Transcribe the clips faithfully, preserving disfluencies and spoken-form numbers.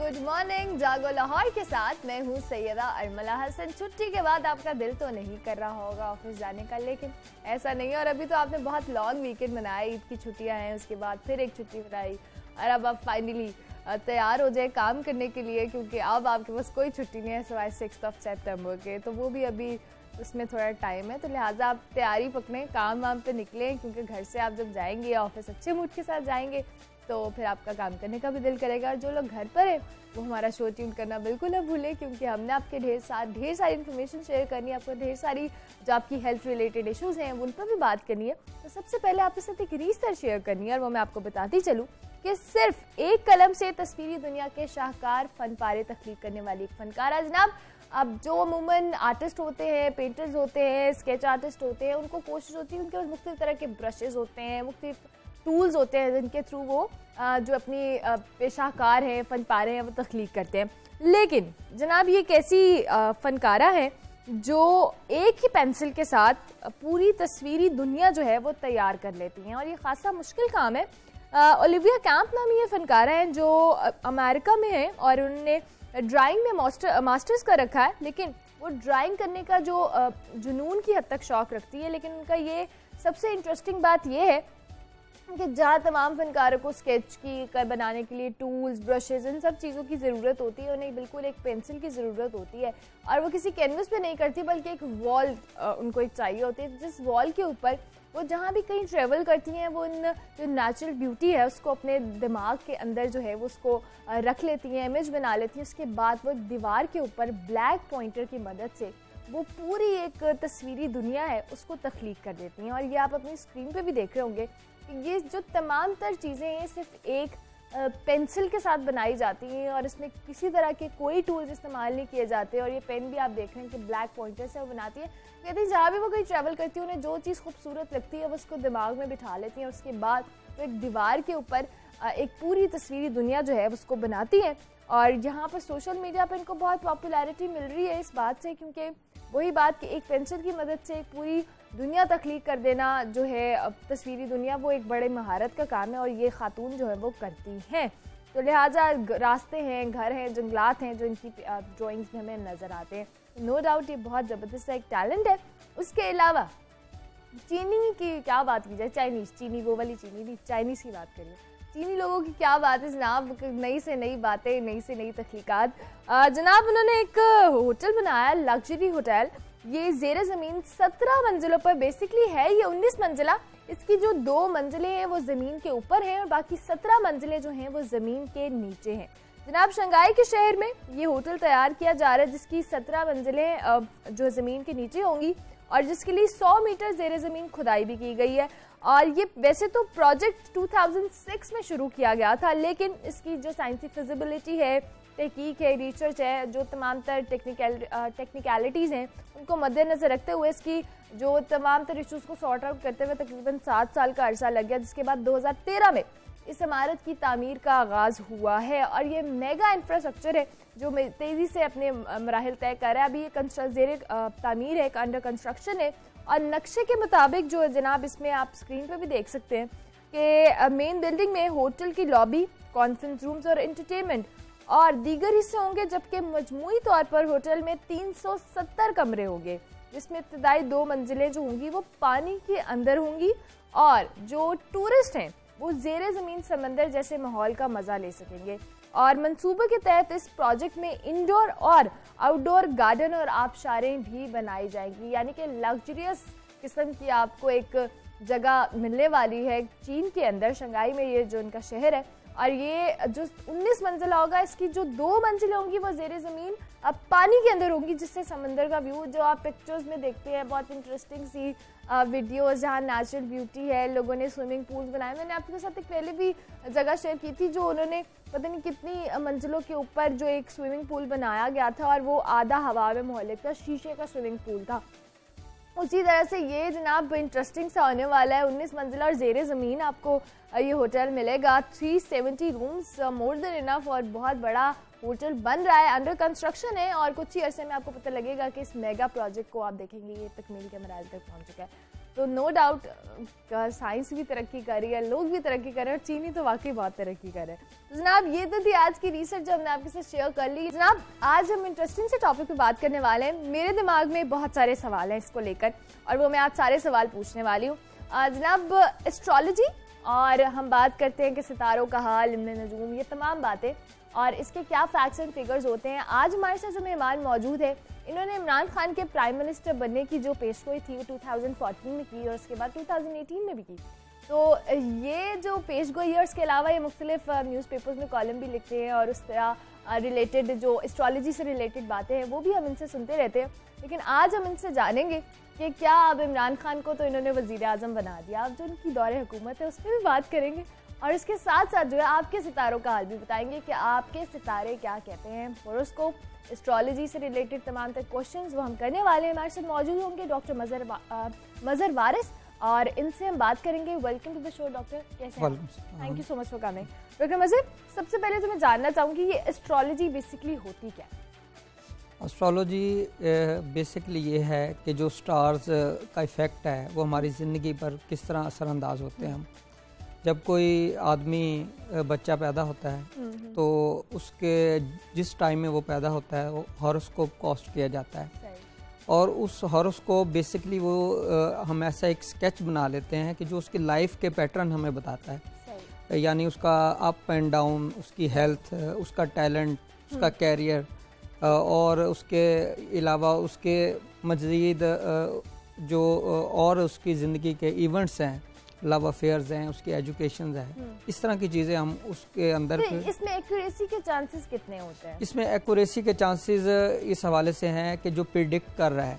Good morning. जागो लाहौर के साथ मैं हूँ सैयदा अरमला हसन। छुट्टी के बाद आपका दिल तो नहीं कर रहा होगा ऑफिस जाने का, लेकिन ऐसा नहीं है। और अभी तो आपने बहुत लॉन्ग वीकेंड मनाया, ईद की छुट्टियाँ हैं, उसके बाद फिर एक छुट्टी मनाई और अब आप फाइनली तैयार हो जाए काम करने के लिए, क्योंकि अब आपके पास कोई छुट्टी नहीं है सिवाय सिक्स ऑफ सितंबर के। तो वो भी अभी उसमें थोड़ा टाइम है, तो लिहाजा आप तैयारी पकड़ें, काम वाम पे निकलें, क्योंकि घर से आप जब जाएंगे ऑफिस अच्छे मूड के साथ जाएंगे तो फिर आपका काम करने का भी दिल करेगा। और जो लोग घर पर हैं वो हमारा शो ट्यून करना बिल्कुल ना भूलें, क्योंकि हमने आपके ढेर सारी ढेर सारी इन्फॉर्मेशन शेयर करनी है, आपको ढेर सारी जो आपकी हेल्थ रिलेटेड इश्यूज़ हैं उन पर भी बात करनी है। तो सबसे पहले आपके साथ एक रिसर्च शेयर करनी है और वो मैं आपको बताती चलूँ कि सिर्फ एक कलम से तस्वीरी दुनिया के शाहकार फन पारे तख्लीक करने वाली एक फनकारा जनाब। अब जो अमूमन आर्टिस्ट होते हैं, पेंटर्स होते हैं, स्केच आर्टिस्ट होते हैं, उनको कोशिश होती है, उनके पास मुख्तलिफ तरह के ब्रशेज़ होते हैं, मुख्तलिफ टूल्स होते हैं जिनके थ्रू वो जो अपनी शाहकार हैं, फन पारे हैं, वो तख्लीक करते हैं। लेकिन जनाब ये एक ऐसी फनकारा है जो एक ही पेंसिल के साथ पूरी तस्वीरी दुनिया जो है वो तैयार कर लेती हैं, और ये खासा मुश्किल काम है। ओलिविया कैंप नामी ये फनकारा है जो अमेरिका में है और उन्होंने ड्राइंग में मास्टर मास्टर्स कर रखा है, लेकिन वो ड्राइंग करने का जो जुनून की हद तक शौक रखती है। लेकिन उनका ये सबसे इंटरेस्टिंग बात ये है कि जहाँ तमाम फनकारों को स्केच की बनाने के लिए टूल्स, ब्रशेज, इन सब चीज़ों की ज़रूरत होती है, उन्हें बिल्कुल एक पेंसिल की ज़रूरत होती है, और वो किसी कैनवस पे नहीं करती बल्कि एक वॉल उनको एक चाहिए होती है, जिस वॉल के ऊपर वो जहाँ भी कहीं ट्रेवल करती हैं वो इन जो नेचुरल ब्यूटी है उसको अपने दिमाग के अंदर जो है वो उसको रख लेती हैं, इमेज बना लेती हैं। उसके बाद वो दीवार के ऊपर ब्लैक पॉइंटर की मदद से वो पूरी एक तस्वीरी दुनिया है उसको तख्लीक कर देती हैं। और ये आप अपनी स्क्रीन पे भी देख रहे होंगे कि ये जो तमाम तर चीज़ें हैं सिर्फ एक पेंसिल के साथ बनाई जाती हैं और इसमें किसी तरह के कोई टूल्स इस्तेमाल नहीं किए जाते। और ये पेन भी आप देख रहे हैं कि ब्लैक पॉइंटर से वो बनाती है। कहते हैं जहाँ भी वो कहीं ट्रैवल करती है उन्हें जो चीज़ खूबसूरत लगती है वो उसको दिमाग में बिठा लेती हैं, उसके बाद वो एक दीवार के ऊपर एक पूरी तस्वीरी दुनिया जो है उसको बनाती हैं। और यहाँ पर सोशल मीडिया पर इनको बहुत पॉपुलैरिटी मिल रही है इस बात से, क्योंकि वही बात कि एक पेंसिल की मदद से एक पूरी दुनिया तख्लीक कर देना जो है तस्वीरी दुनिया, वो एक बड़े महारत का काम है और ये खातून जो है वो करती हैं। तो लिहाजा रास्ते हैं, घर हैं, जंगलात हैं जो इनकी ड्राइंग्स में हमें नज़र आते हैं। नो डाउट ये बहुत ज़बरदस्त एक टैलेंट है। उसके अलावा चीनी की क्या बात की जाए, चाइनीज़ चीनी वो वाली चीनी नहीं, चाइनीज़ की बात करिए। चीनी लोगों की क्या बात है जनाब, नई से नई बातें, नई से नई तख्लीकात। जनाब उन्होंने एक होटल बनाया, लग्जरी होटल, ये ज़ेरे ज़मीन सत्रह मंजिलों पर बेसिकली है। ये उन्नीस मंजिला, इसकी जो दो मंजिलें हैं वो ज़मीन के ऊपर हैं और बाकी सत्रह मंजिलें जो हैं वो ज़मीन के नीचे हैं। जनाब शंघाई के शहर में ये होटल तैयार किया जा रहा है जिसकी सत्रह मंजिलें जो ज़मीन के नीचे होंगी और जिसके लिए सौ मीटर ज़ेरे ज़मीन खुदाई भी की गई है। और ये वैसे तो प्रोजेक्ट दो हज़ार छह में शुरू किया गया था, लेकिन इसकी जो साइंसी फिजिबिलिटी है, तहकीक है, रिसर्च है, जो तमाम तर टेक्निकल टेक्निकलिटीज़ हैं उनको मद्देनज़र रखते हुए इसकी जो तमाम तर इशूज़ को सॉर्ट आउट करते हुए तकरीबन सात साल का अरसा लग गया, जिसके बाद दो हज़ार तेरह में इस इमारत की तामीर का आगाज़ हुआ है। और ये मेगा इंफ्रास्ट्रक्चर है जो तेज़ी से अपने मराहिल तय कर रहा है। अभी ये कंस्ट्रक्ट ज़ेरे तामीर है, अंडर कंस्ट्रक्शन है, और नक्शे के मुताबिक जो जनाब इसमें आप स्क्रीन पे भी देख सकते हैं कि मेन बिल्डिंग में होटल की लॉबी, कॉन्फ्रेंस रूम्स और एंटरटेनमेंट और दीगर हिस्से होंगे, जबकि मजमूई तौर पर होटल में तीन सौ सत्तर कमरे होंगे, जिसमें इब्तदाई दो मंजिलें जो होंगी वो पानी के अंदर होंगी और जो टूरिस्ट हैं वो ज़ेरे ज़मीन समंदर जैसे माहौल का मज़ा ले सकेंगे। और मंसूबे के तहत इस प्रोजेक्ट में इंडोर और आउटडोर गार्डन और आबशारें भी बनाई जाएंगी, यानी कि लग्जरियस किस्म की आपको एक जगह मिलने वाली है चीन के अंदर, शंघाई में ये जो इनका शहर है। और ये जो उन्नीस मंजिला होगा, इसकी जो दो मंजिलें होंगी वो ज़ेरे ज़मीन अब पानी के अंदर होंगी, जिससे समंदर का व्यू जो आप पिक्चर्स में देखते हैं, बहुत इंटरेस्टिंग सी वीडियोस जहाँ नेचुरल ब्यूटी है, लोगों ने स्विमिंग पूल्स बनाए। मैंने आपके साथ एक पहले भी जगह शेयर की थी जो उन्होंने पता नहीं कितनी मंजिलों के ऊपर जो एक स्विमिंग पूल बनाया गया था और वो आधा हवा में मोहल्ले का शीशे का स्विमिंग पूल था। उसी तरह से ये जनाब इंटरेस्टिंग सा होने वाला है। उन्नीस मंजिला और ज़ेरे ज़मीन आपको ये होटल मिलेगा, तीन सौ सत्तर रूम्स, मोर देन इनफ, और बहुत बड़ा होटल बन रहा है, अंडर कंस्ट्रक्शन है। और कुछ ही अरसे में आपको पता लगेगा कि इस मेगा प्रोजेक्ट को आप देखेंगे ये तकमील के मराहल तक पहुंच चुका है। तो नो डाउट साइंस भी तरक्की कर रही है, लोग भी तरक्की कर रहे हैं और चीनी तो वाकई बहुत तरक्की कर रहे हैं। तो जनाब ये तो थी आज की रिसर्च जो हमने आपके साथ शेयर कर ली। जनाब आज हम इंटरेस्टिंग से टॉपिक पे बात करने वाले हैं। मेरे दिमाग में बहुत सारे सवाल हैं इसको लेकर और वो मैं आज सारे सवाल पूछने वाली हूँ। जनाब एस्ट्रोलॉजी और हम बात करते हैं कि सितारों का हाल, इल्म नजूम, ये तमाम बातें और इसके क्या फैक्ट्स एंड फिगर्स होते हैं। आज हमारे साथ जो मेहमान मौजूद है, इन्होंने इमरान खान के प्राइम मिनिस्टर बनने की जो पेशगोई थी वो टू थाउजेंड फोर्टीन में की और उसके बाद टू थाउजेंड एटीन में भी की। तो ये जो पेशगोई है, इसके अलावा ये मुख्तलिफ न्यूज़पेपर्स में कॉलम भी लिखते हैं और उस तरह रिलेटेड जो एस्ट्रोलॉजी से रिलेटेड बातें हैं वो भी हम इनसे सुनते रहते हैं। लेकिन आज हम इनसे जानेंगे कि क्या अब इमरान खान को तो इन्होंने वज़ीर आज़म बना दिया, अब जो उनकी दौरे हुकूमत है उस पर भी बात करेंगे और इसके साथ साथ जो है आपके सितारों का हाल भी बताएंगे कि आपके सितारे क्या कहते हैं। होरोस्कोप, एस्ट्रोलॉजी से रिलेटेड तमाम तक क्वेश्चंस वो हम करने वाले हैं। हमारे साथ मौजूद होंगे डॉक्टर मजहर मजहर वारिस और इनसे हम बात करेंगे। Welcome to the show doctor, कैसे हैं? Thank you so much for coming. Doctor Mazhar, सबसे पहले तो मैं जानना चाहूँगी ये एस्ट्रोलॉजी बेसिकली होती क्या है? एस्ट्रोलॉजी बेसिकली ये है कि जो स्टार्स का इफ़ेक्ट है वो हमारी ज़िंदगी पर किस तरह असरअंदाज होते हैं। हम जब कोई आदमी बच्चा पैदा होता है तो उसके जिस टाइम में वो पैदा होता है वो हॉरोस्कोप कॉस्ट किया जाता है और उस हॉरोस्कोप बेसिकली वो हम ऐसा एक स्केच बना लेते हैं कि जो उसकी लाइफ के पैटर्न हमें बताता है, यानी उसका अप एंड डाउन, उसकी हेल्थ, उसका टैलेंट, उसका कैरियर और उसके अलावा उसके मज़ीद जो और उसकी ज़िंदगी के इवेंट्स हैं, लव अफेयर्स हैं, उसकी एजुकेशन है, इस तरह की चीज़ें हम उसके अंदर। इसमें एक्यूरेसी के चांसेस कितने होते हैं? इसमें एक्यूरेसी के चांसेस इस हवाले से हैं कि जो प्रिडिक्ट कर रहा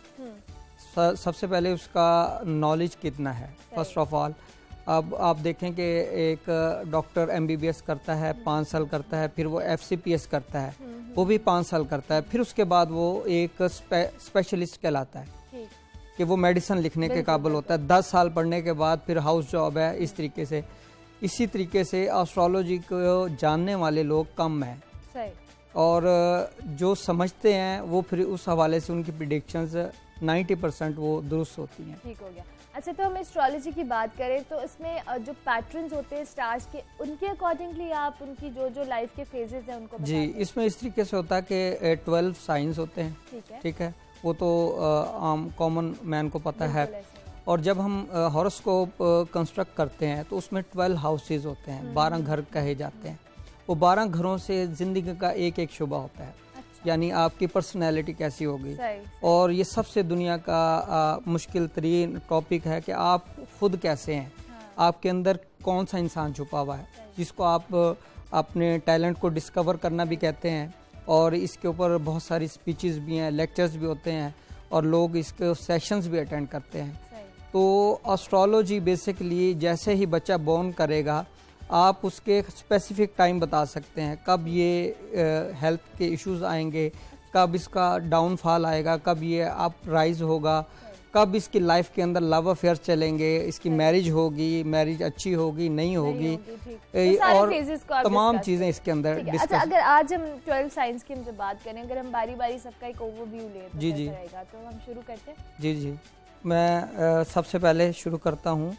है सबसे पहले उसका नॉलेज कितना है। फर्स्ट ऑफ ऑल अब आप देखें कि एक डॉक्टर एमबीबीएस करता है, पाँच साल करता है, फिर वो एफसीपीएस करता है, वो भी पाँच साल करता है, फिर उसके बाद वो एक स्पे, स्पेशलिस्ट कहलाता है कि वो मेडिसिन लिखने के काबिल होता है। दस साल पढ़ने के बाद फिर हाउस जॉब है। इस तरीके से इसी तरीके से एस्ट्रोलॉजी को जानने वाले लोग कम हैं सही। और जो समझते हैं वो फिर उस हवाले से उनकी प्रिडिक्शंस नब्बे परसेंट वो दुरुस्त होती हैं। ठीक हो गया। अच्छा, तो हम एस्ट्रोलॉजी की बात करें तो इसमें जो पैटर्न्स होते हैं स्टार्स के, उनके अकॉर्डिंगली आप उनकी जो जो लाइफ के फेजेस हैं उनको जी, इसमें इस तरीके से होता है कि ट्वेल्व साइंस होते हैं। ठीक है, ठीक है, वो तो आम कॉमन मैन को पता है। और जब हम हॉरोस्कोप कंस्ट्रक्ट करते हैं तो उसमें ट्वेल्व हाउसेज होते हैं, बारह घर कहे जाते हैं। वो बारह घरों से ज़िंदगी का एक एक शुबा होता है। अच्छा। यानी आपकी पर्सनैलिटी कैसी होगी। और ये सबसे दुनिया का आ, मुश्किल तरीन टॉपिक है कि आप खुद कैसे हैं। हाँ। आपके अंदर कौन सा इंसान छुपा हुआ है, जिसको आप अपने टैलेंट को डिस्कवर करना भी कहते हैं। और इसके ऊपर बहुत सारी स्पीचेस भी हैं, लेक्चर्स भी होते हैं और लोग इसके सेशंस भी अटेंड करते हैं। तो एस्ट्रोलॉजी बेसिकली जैसे ही बच्चा बॉर्न करेगा आप उसके स्पेसिफिक टाइम बता सकते हैं, कब ये हेल्थ के इश्यूज आएंगे, कब इसका डाउनफॉल आएगा, कब ये अप राइज होगा, कब इसकी लाइफ के अंदर लव अफेयर चलेंगे, इसकी मैरिज होगी, मैरिज अच्छी होगी नहीं होगी, नहीं होगी और तमाम चीजें इसके अंदर। अच्छा, अगर आज हम ट्वेल्व साइंस की जब बात करें, अगर हम बारी बारी सबका एक ओवरव्यू लें तो जी जी रहेगा, तो हम शुरू करते हैं। जी जी मैं आ, सबसे पहले शुरू करता हूँ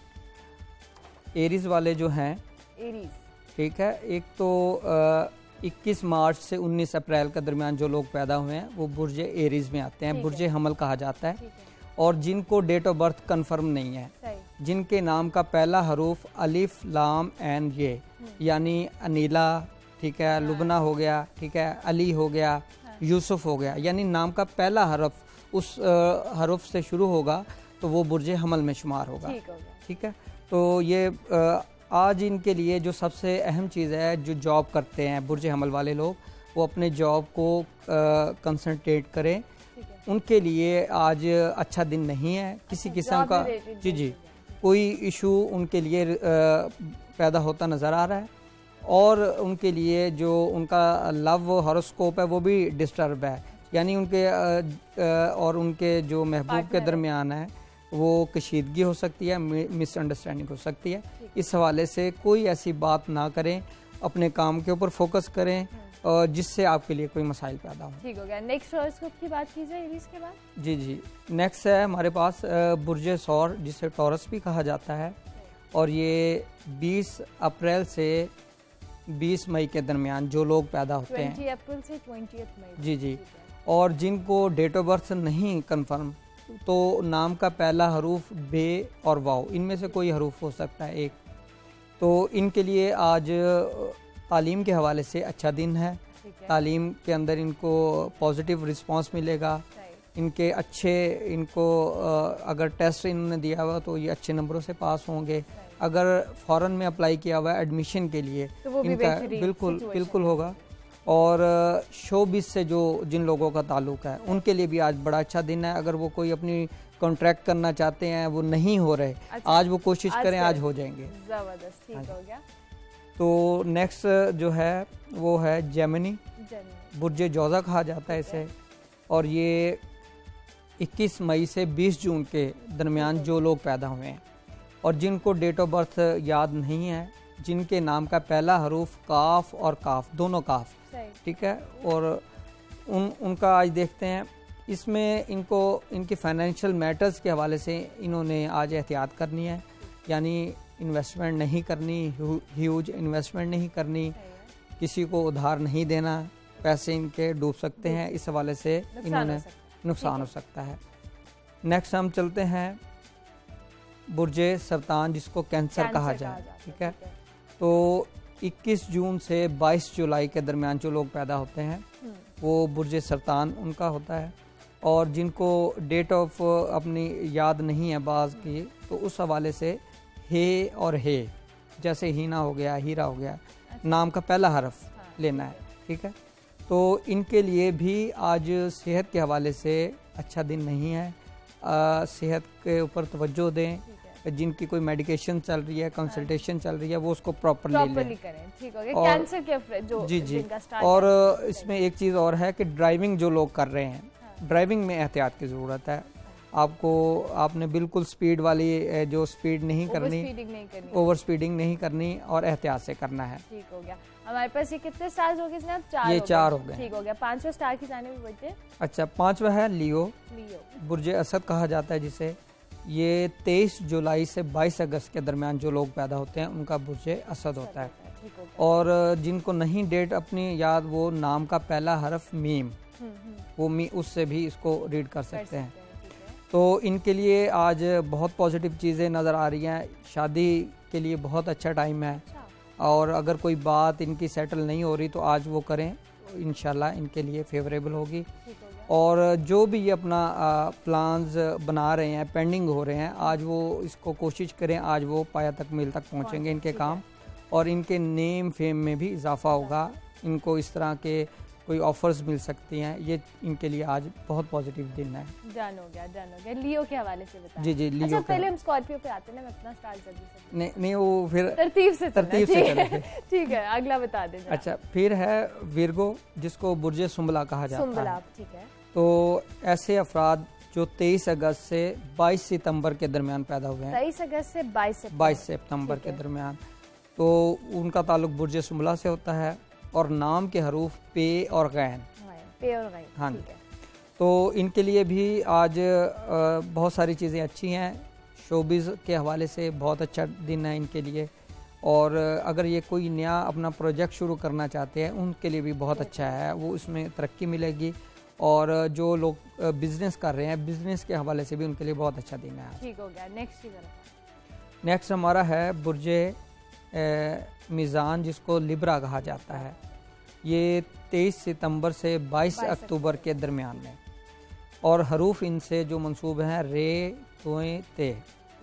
एरीज वाले जो हैं। एरीज, ठीक है। एक तो आ, इक्कीस मार्च से उन्नीस अप्रैल के दरमियान जो लोग पैदा हुए हैं वो बुर्ज एरीज में आते हैं, बुर्ज हमल कहा जाता है। और जिनको डेट ऑफ बर्थ कंफर्म नहीं है, जिनके नाम का पहला हरूफ अलिफ लाम एन ये, यानी अनीला, ठीक है, लुबना हो गया, ठीक है, अली हो गया, यूसुफ हो गया, यानी नाम का पहला हरफ उस हरूफ से शुरू होगा तो वो बुर्ज हमल में शुमार होगा। ठीक है। तो ये आ, आज इनके लिए जो सबसे अहम चीज़ है, जो जॉब करते हैं बुर्ज हमल वाले लोग, वो अपने जॉब को कंसंट्रेट करें। उनके लिए आज अच्छा दिन नहीं है किसी किस्म का। जी जी कोई इशू उनके लिए पैदा होता नज़र आ रहा है और उनके लिए जो उनका लव हॉरोस्कोप है वो भी डिस्टर्ब है, यानी उनके और उनके जो महबूब के दरमियान है वो कशीदगी हो सकती है, मिसअंडरस्टैंडिंग हो सकती है। इस हवाले से कोई ऐसी बात ना करें, अपने काम के ऊपर फोकस करें जिससे आपके लिए कोई मसाइल पैदा हो। ठीक हो गया। नेक्स्ट हॉरोस्कोप की बात की जाए इसके बाद। जी जी, नेक्स्ट है हमारे पास बुर्जे सौर, जिसे टॉरस भी कहा जाता है, और ये बीस अप्रैल से बीस मई के दरमियान जो लोग पैदा होते हैं, बीस अप्रैल से बीस मई। जी जी, और जिनको डेट ऑफ बर्थ नहीं कंफर्म, तो नाम का पहला हरूफ बे और वाओ, इनमें से कोई हरूफ हो सकता है एक, तो इनके लिए आज तालीम के हवाले से अच्छा दिन है। तालीम के अंदर इनको पॉजिटिव रिस्पांस मिलेगा, इनके अच्छे इनको अगर टेस्ट इन्होंने दिया हुआ तो ये अच्छे नंबरों से पास होंगे। अगर फॉरेन में अप्लाई किया हुआ है एडमिशन के लिए तो वो इनका बिल्कुल बिल्कुल होगा। और शोबिज से जो जिन लोगों का ताल्लुक है उनके लिए भी आज बड़ा अच्छा दिन है। अगर वो कोई अपनी कॉन्ट्रैक्ट करना चाहते हैं, वो नहीं हो रहे, अच्छा, आज वो कोशिश आज करें, आज हो जाएंगे। जबरदस्त, ठीक हो गया। तो नेक्स्ट जो है वो है जेमिनी, बुर्जे जौजा कहा जाता है इसे, और ये इक्कीस मई से बीस जून के दरमियान जो लोग पैदा हुए हैं और जिनको डेट ऑफ बर्थ याद नहीं है, जिनके नाम का पहला हरूफ काफ और काफ, दोनों काफ, ठीक है, और उन उनका आज देखते हैं। इसमें इनको इनकी फाइनेंशियल मैटर्स के हवाले से इन्होंने आज एहतियात करनी है, यानी इन्वेस्टमेंट नहीं करनी, ह्यूज इन्वेस्टमेंट नहीं करनी, किसी को उधार नहीं देना, पैसे इनके डूब सकते हैं, इस हवाले से इन्होंने नुकसान हो सकता है। नेक्स्ट हम चलते हैं बुर्जे सरतान, जिसको कैंसर कहा जाए, ठीक है। तो इक्कीस जून से बाईस जुलाई के दरमियान जो लोग पैदा होते हैं वो बुर्जे सरतान उनका होता है, और जिनको डेट ऑफ अपनी याद नहीं है बाज की, तो उस हवाले से हे और हे, जैसे हीना हो गया, हीरा हो गया, नाम का पहला हरफ लेना है, ठीक है। तो इनके लिए भी आज सेहत के हवाले से अच्छा दिन नहीं है। आ, सेहत के ऊपर तवज्जो दें, जिनकी कोई मेडिकेशन चल रही है, कंसल्टेशन चल रही है, वो उसको प्रॉपरली लें, ठीक हो गया। कैंसर के जो जी जी, और इसमें एक चीज़ और है कि ड्राइविंग जो लोग कर रहे हैं, ड्राइविंग में एहतियात की ज़रूरत है। आपको आपने बिल्कुल स्पीड वाली जो स्पीड नहीं करनी, ओवर स्पीडिंग नहीं करनी, और एहतियात से करना है। ठीक हो गया। हमारे पास ये कितने स्टार्स हो गए? चार, ये चार हो गए। ठीक हो गया। पांचवा स्टार की जाने भी बचे। अच्छा, पांचवा है लियो, लियो बुर्जे असद कहा जाता है जिसे। ये तेईस जुलाई से बाईस अगस्त के दरमियान जो लोग पैदा होते हैं उनका बुर्जे असद होता है। और जिनको नहीं डेट अपनी याद, वो नाम का पहला हरफ मीम, वो मी उससे भी इसको रीड कर सकते हैं। तो इनके लिए आज बहुत पॉजिटिव चीज़ें नज़र आ रही हैं। शादी के लिए बहुत अच्छा टाइम है, और अगर कोई बात इनकी सेटल नहीं हो रही तो आज वो करें, इंशाल्लाह इनके लिए फेवरेबल होगी। और जो भी ये अपना प्लान्स बना रहे हैं, पेंडिंग हो रहे हैं, आज वो इसको कोशिश करें, आज वो पाया तक मील तक पहुंचेंगे इनके काम, और इनके नेम फेम में भी इजाफा होगा। इनको इस तरह के कोई ऑफर्स मिल सकती हैं। ये इनके लिए आज बहुत पॉजिटिव दिन है। जान हो गया, जान हो गया। लियो के हवाले से बता। जी जी, लियो। अच्छा, पहले हम स्कॉर्पियो पे आते हैं ना, मैं अपना स्टार्ट जल्दी से। नहीं नहीं, वो फिर तरतीब से तरतीब से चलेंगे। ठीक है, अगला बता दें। अच्छा, फिर है विर्गो, जिसको बुर्जे सुंबला कहा जाता है। सुंबला, ठीक है। तो ऐसे अफराद जो तेईस अगस्त से बाईस सितंबर के दरमियान पैदा हुए हैं, तेईस अगस्त से बाईस सितंबर के दरमियान, तो उनका ताल्लुक बुर्जे सुंबला से होता है, और नाम के हरूफ पे और गैन, पे और गैन, हाँ जी। तो इनके लिए भी आज बहुत सारी चीज़ें अच्छी हैं। शोबिज़ के हवाले से बहुत अच्छा दिन है इनके लिए, और अगर ये कोई नया अपना प्रोजेक्ट शुरू करना चाहते हैं उनके लिए भी बहुत अच्छा है, वो उसमें तरक्की मिलेगी। और जो लोग बिजनेस कर रहे हैं, बिजनेस के हवाले से भी उनके लिए बहुत अच्छा दिन है। ठीक हो गया। नेक्स्ट की तरफ। नेक्स्ट हमारा है बुर्जे मीज़ान, जिसको लिब्रा कहा जाता है। ये तेईस सितंबर से बाईस अक्टूबर के दरमियान में, और हरूफ इनसे जो मंसूब हैं रे, तोए, ते,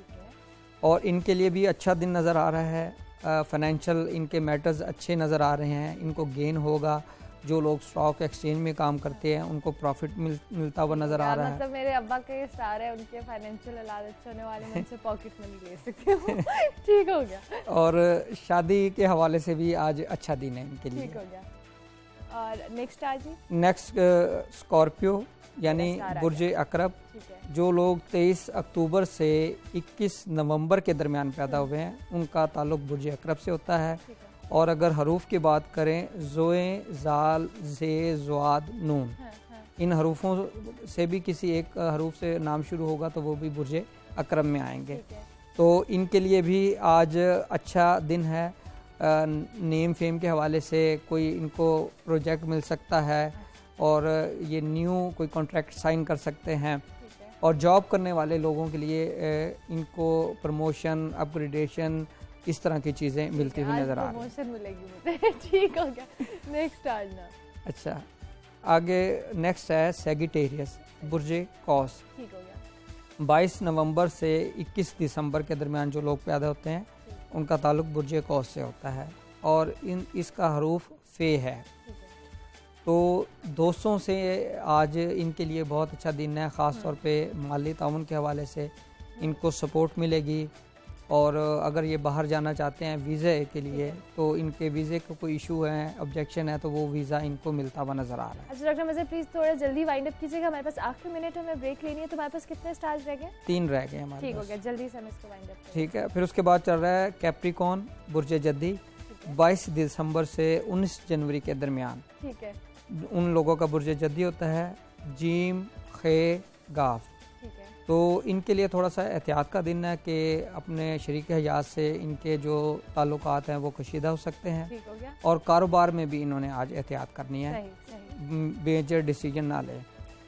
और इनके लिए भी अच्छा दिन नज़र आ रहा है। फाइनेंशियल इनके मैटर्स अच्छे नज़र आ रहे हैं, इनको गेन होगा। जो लोग स्टॉक एक्सचेंज में काम करते हैं उनको प्रॉफिट मिल, मिलता हुआ नजर आ रहा है। मतलब मेरे अब्बा के स्टार है, उनके फाइनेंशियल हालात अच्छे होने वाले, मैं उनसे पॉकेट मनी ले सकती हूँ। ठीक हो गया। और शादी के हवाले से भी आज अच्छा दिन है इनके लिए। ठीक हो गया। और नेक्स्ट आज नेक्स्ट स्कॉर्पियो यानी बुर्जे अकरब, जो लोग तेईस अक्टूबर से इक्कीस नवंबर के दरमियान पैदा हुए हैं उनका ताल्लुक बुर्जे अकरब से होता है। और अगर हरूफ की बात करें, ज़ोए, ज़ाल, ज़े, ज़्वाद, नून, हाँ, हाँ। इन हरूफों से भी किसी एक हरूफ से नाम शुरू होगा तो वो भी बुर्जे अकरम में आएंगे। तो इनके लिए भी आज अच्छा दिन है। आ, नेम फेम के हवाले से कोई इनको प्रोजेक्ट मिल सकता है और ये न्यू कोई कॉन्ट्रैक्ट साइन कर सकते हैं। और जॉब करने वाले लोगों के लिए इनको प्रमोशन, अपग्रेडेशन, इस तरह की चीज़ें मिलती हुई नज़र आ रही हैं। मिलेगी मुझे। ठीक हो गया, नेक्स्ट आना। अच्छा, आगे नेक्स्ट है सेगिटेरियस, बुर्जे कौस। ठीक हो गया। बाईस नवंबर से इक्कीस दिसंबर के दरमियान जो लोग पैदा होते हैं उनका ताल्लुक बुर्जे कौस से होता है और इन इसका हरूफ फे है। तो दोस्तों से आज इनके लिए बहुत अच्छा दिन है, ख़ास तौर पे माली ताउन के हवाले से इनको सपोर्ट मिलेगी। और अगर ये बाहर जाना चाहते हैं वीज़े के लिए तो इनके वीज़े का कोई इशू है, ऑब्जेक्शन है, तो वो वीज़ा इनको मिलता हुआ नज़र आ रहा है। अच्छा डॉक्टर मुझे प्लीज़ थोड़ा जल्दी वाइंड अप कीजिएगा, हमारे पास आखिरी मिनट में ब्रेक लेनी है। तो हमारे पास कितने स्टार्स रह गए? तीन रह गए हमारे। ठीक हो गया, जल्दी से हम इसको वाइंड अप। ठीक है, फिर उसके बाद चल रहा है कैप्रिकॉन, बुर्जे जद्दी, बाईस दिसंबर से उन्नीस जनवरी के दरमियान। ठीक है, उन लोगों का बुर्जे जद्दी होता है जीम, खे, गाफ। तो इनके लिए थोड़ा सा एहतियात का दिन है कि अपने शरीक हयात से इनके जो ताल्लुकात हैं वो कशीदा हो सकते हैं। ठीक हो गया। और कारोबार में भी इन्होंने आज एहतियात करनी है, मेजर डिसीजन ना ले।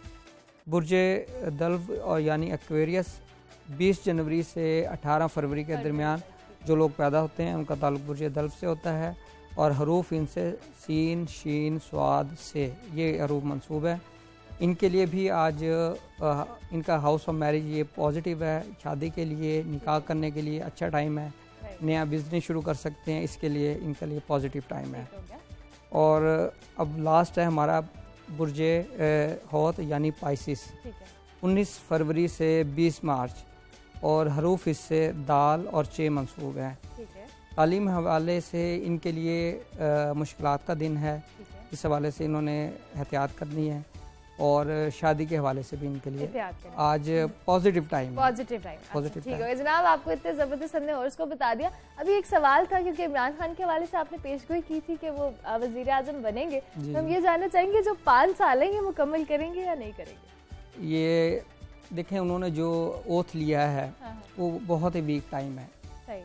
बुर्जे दल्व और यानी एक्वेरियस, बीस जनवरी से अठारह फरवरी के दरमियान जो लोग पैदा होते हैं उनका ताल्लुक बुर्जे दल्व से होता है और हरूफ इनसे सीन, शीन, स्वाद से ये हरूफ मंसूब है। इनके लिए भी आज आ, इनका हाउस ऑफ मैरिज ये पॉजिटिव है, शादी के लिए, निकाह करने के लिए अच्छा टाइम है, नया बिजनेस शुरू कर सकते हैं, इसके लिए इनके लिए पॉजिटिव टाइम है। और अब लास्ट है हमारा बुर्जे हौत यानी पाइसिस, उन्नीस फरवरी से बीस मार्च और हरूफ इससे दाल और चे मंसूब है। तालीम हवाले से इनके लिए मुश्किलात का दिन है, इस हवाले से इन्होंने एहतियात करनी है और शादी के हवाले से भी इनके लिए आज positive time positive time positive ठीक है जनाब। आपको इतने ज़बरदस्त हमने और उसको बता दिया। अभी एक सवाल था क्योंकि इमरान खान के हवाले से आपने पेशगोई की थी कि वो वज़ीर आज़म बनेंगे, तो हम ये जानना चाहेंगे जो पाँच साल हैं ये मुकम्मल करेंगे या नहीं करेंगे? ये देखें, उन्होंने जो ओथ लिया है वो बहुत ही वीक टाइम है सही,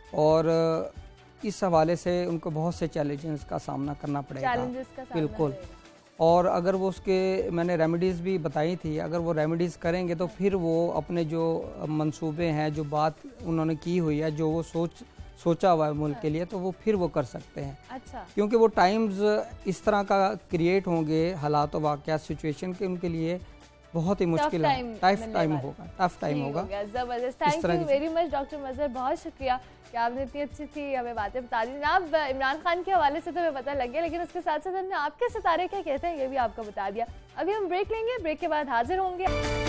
और इस हवाले से उनको बहुत से चैलेंजेस का सामना करना पड़ेगा। बिल्कुल, और अगर वो उसके मैंने रेमेडीज़ भी बताई थी, अगर वो रेमेडीज़ करेंगे तो फिर वो अपने जो मंसूबे हैं, जो बात उन्होंने की हुई है, जो वो सोच सोचा हुआ है मुल्क के लिए, तो वो फिर वो कर सकते हैं। अच्छा, क्योंकि वो टाइम्स इस तरह का क्रिएट होंगे, हालात वाक़यात सिचुएशन के उनके लिए बहुत ही मुश्किल है, टफ टाइम होगा, टफ टाइम होगा। जबरदस्त, thank you very much doctor Mazhar, बहुत शुक्रिया कि आपने इतनी अच्छी अच्छी हमें बातें बता दी। जनाब इमरान खान के हवाले से तो हमें पता लग गया, लेकिन उसके साथ साथ हमने आपके सितारे क्या कहते हैं ये भी आपको बता दिया। अभी हम ब्रेक लेंगे, ब्रेक के बाद हाजिर होंगे।